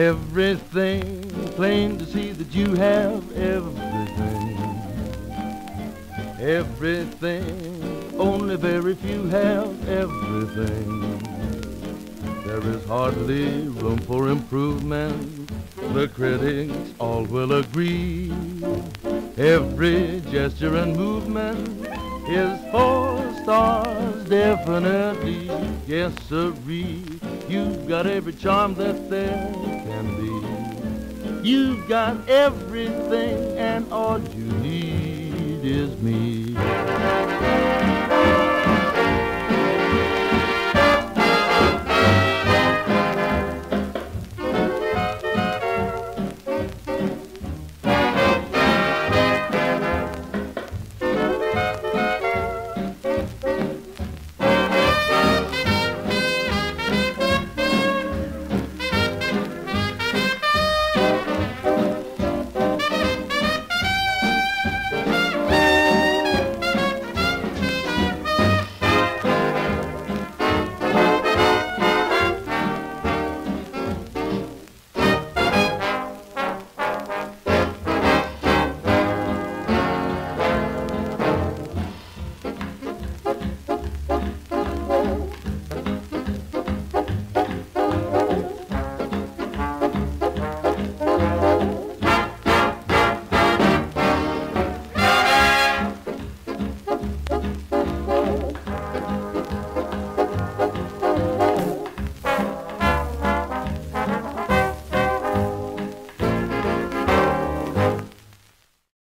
Everything, plain to see that you have everything. Everything, only very few have everything. There is hardly room for improvement, the critics all will agree. Every gesture and movement is 4 stars, definitely. Yes, sirree, you've got every charm that there can be. You've got everything, and all you need is me.